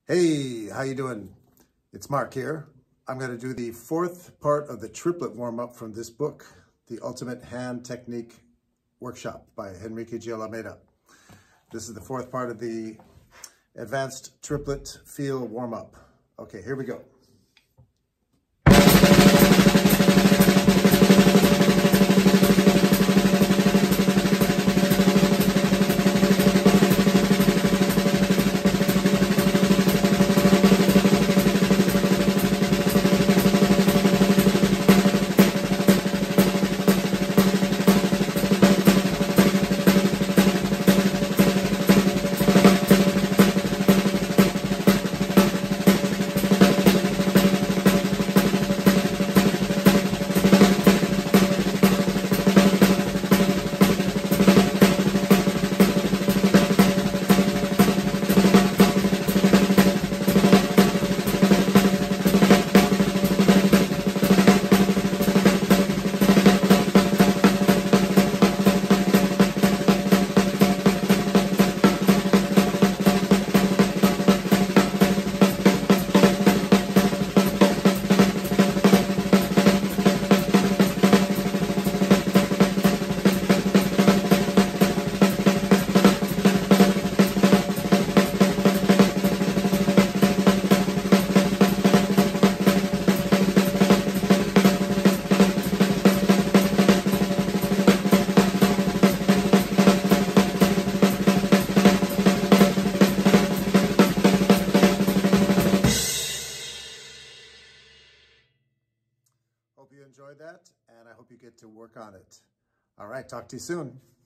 Hey, how you doing? It's Mark here. I'm going to do the fourth part of the triplet warm-up from this book, The Ultimate Hand Technique Workshop by Henrique De Almeida. This is the fourth part of the advanced triplet feel warm-up. Okay, here we go. Hope you enjoyed that, and I hope you get to work on it. All right, talk to you soon.